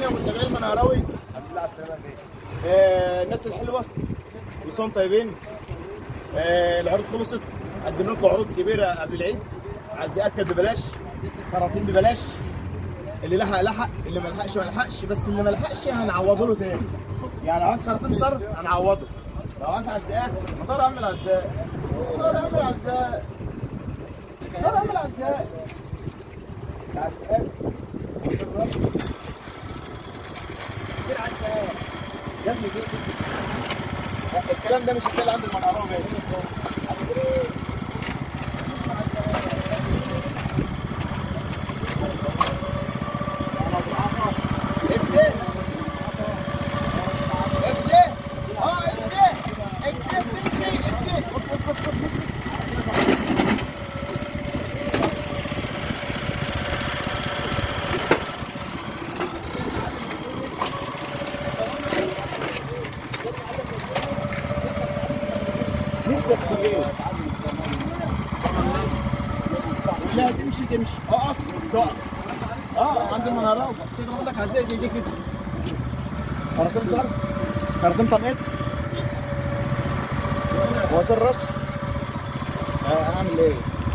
جميع متابعي المنهراوي. الحمد لله على السلامه يا بيه. الناس الحلوه كل سنه طيبين. العروض خلصت، قدمنا لكم عروض كبيره قبل العيد. عزيات كانت ببلاش، خراطيم ببلاش. اللي لحق لحق، اللي ما لحقش ما لحقش، بس اللي ما لحقش هنعوضه له تاني. يعني لو عايز خراطيم صرف هنعوضه، لو عايز عزيات مطار اعمل عزيات، مطار اعمل عزيات، مطار اعمل عزيات. عزيات كتير عزيات يا ابني. الكلام ده مش هتلاقي عند المنهراوي بس. نفسك في ايه؟ لا تمشي اقف تقف. عند المنهراوي تيجي تاخد لك عزايه زي دي كده. خراطيم صرف، خراطيم تنقيط، وقت الرش. هعمل ايه؟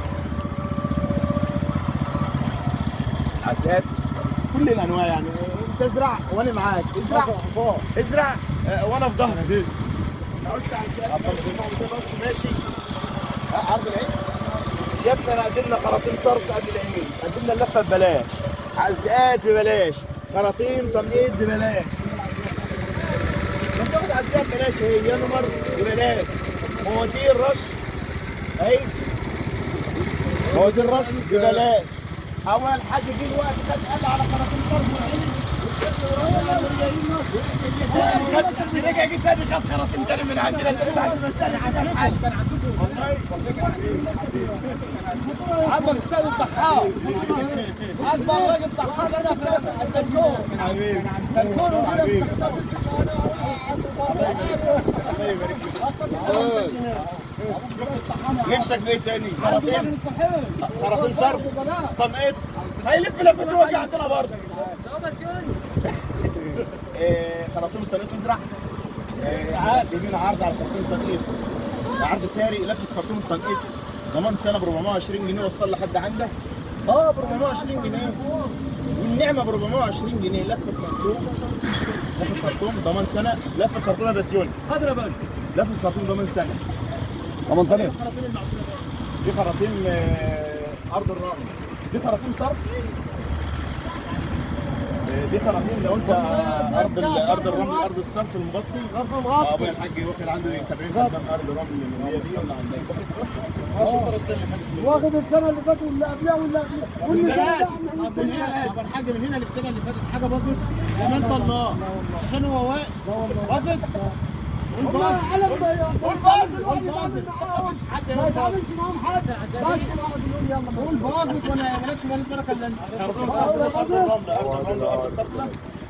عزات كل الانواع. يعني انت ازرع وانا معاك، ازرع وانا في ظهرك. عاوزت عزات ماشي. عرض العيد يا ابني، انا قدمنا خراطيم صرف قبل العيد، قدمنا اللفه ببلاش، عزات ببلاش، خراطيم تنقيط ببلاش. بتاخد عزات ببلاش اهي، يا نمر ببلاش، مواتير رش اهي، مواتير رش ببلاش. اول حاجه جه الوقت خد قال على خراطيم صرف والعيد، رجع جه تاني خد خراطيم تاني من عندنا تاني بعد ما استنى عشان حاجه. عمك السيد الضحاك اكبر راجل ضحاك انا في السنسور. حبيبي سنسور حبيبي نفسك في ايه تاني؟ خراطيم صرف تنقيط هيلف لفته واجي عندنا برضه. خراطيم التنقيط تزرع. بيجينا عرض على خراطيم التنقيط، عرض ساري لفه خراطيم التنقيط ضمان سنه ب 420 جنيه. وصل لحد عندك ب 420 جنيه، والنعمه ب 420 جنيه. لفه خرطوم ضمان سنه، لفه خرطوم يا بسيوني حاضر يا باشا، لفه خرطوم ضمان سنه. ضمان سنه. دي خراطيم ارض الرمل، دي خراطيم صرف. دي خراطيم لو انت ارض الرمل، ارض الصرف المغطي. ابويا الحاج واخد عنده 70 فدان ارض رمل من هي دي ولا عندك؟ واخد السنه اللي فاتت واللي قبلها واللي قبلها كل سنه. طب الحاج من هنا للسنه اللي فاتت حاجه باظت كمان الله، مش عشان هو واقف باظت. والباظت حد يقول باظت، قول باظت وانا مالكش بالك الا انت. خراطيم صرف ارض الرمل، ارض الرمل، ارض الدخله.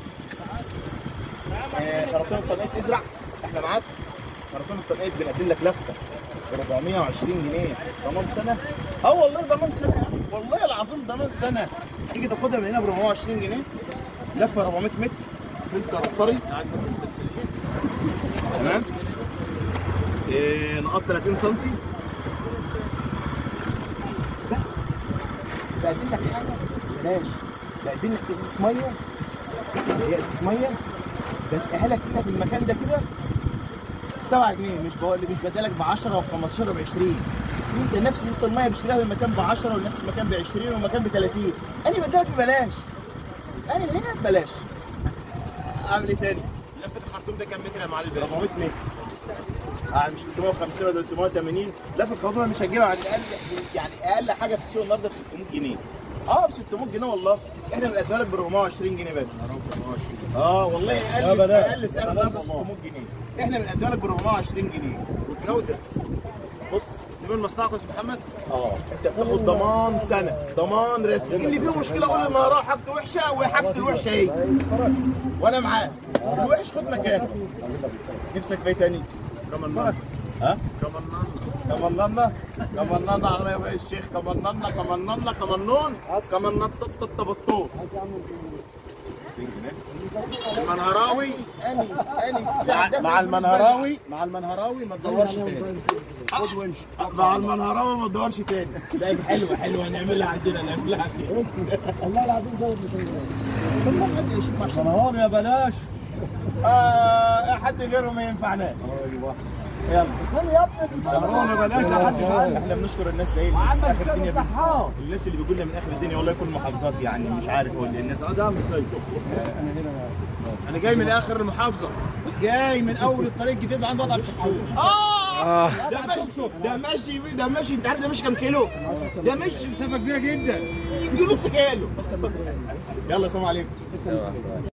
خراطيم التنقيط ازرع، احنا معاك. خراطيم التنقيط بنقدم لك لفه ب 420 جنيه ضمان سنه. والله ضمان سنه يا عم، والله العظيم ضمان سنه. تيجي تاخدها من هنا ب 420 جنيه، لفه 400 متر، فلتر طري تمام. نقط 30 سم بس. بقدم لك حاجه بلاش، بقدم لك ازازه ميه، هي ازازه ميه بسقيها لك هنا في المكان ده كده 7 جنيه. مش بدالك ب 10 وب 15 وب 20. انت نفس ازازه الميه بتشتريها في المكان ب 10 ونفس المكان ب 20 والمكان ب 30. انا بدالك ببلاش، انا هنا ببلاش. اعمل ايه تاني؟ لفه الخرطوم ده كام متر يا معلم؟ 400 متر. مش 350 ولا 380. لفه الخرطوم مش هتجيبها عند يعني اقل حاجه في السوق النهارده ب 600 جنيه. ب 600 جنيه والله. احنا بنقدمها لك ب 420 جنيه بس. والله اقل سعر النهارده 600 جنيه. احنا بنقدمها لك ب 420 جنيه والجوده. بص دي من مصنعكم يا استاذ محمد. انت بتاخد ضمان سنه، ضمان رسمي. اللي فيه مشكله قول المنهراوي حاجته وحشه وحاجته الوحشه اهي، وانا معاه. الوحش خد مكانه. نفسك في ايه تاني؟ كمان كمان على يا باشا الشيخ. كمان نون طبطوط. المنهراوي أنا مع المنهراوي ما تدورش تاني. خد وامشي. مع المنهراوي ما تدورش تاني. لا حلوه نعملها عندنا والله العظيم زود منهار يا بلاش. حد غيره ما ينفعناش. يلا يا ابني منهار بلاش لا حد يشغل. احنا بنشكر الناس دي عندك السيد الضحاك. الناس اللي بيقول لنا من اخر الدنيا والله يكون محافظات يعني مش عارف هو اللي الناس. انا جاي من اخر المحافظه. جاي من اول الطريق الجديد عند وضع الشكشوك. ده ماشي انت عارف ده ماشي كام كيلو؟ ده ماشي مسافه كبيره جدا. يجي نص كيلو. يلا سلام عليكم.